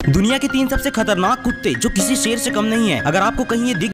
दुनिया के 3 सबसे खतरनाक कुत्ते जो किसी शेर से कम नहीं है। अगर आपको कहीं ये दिख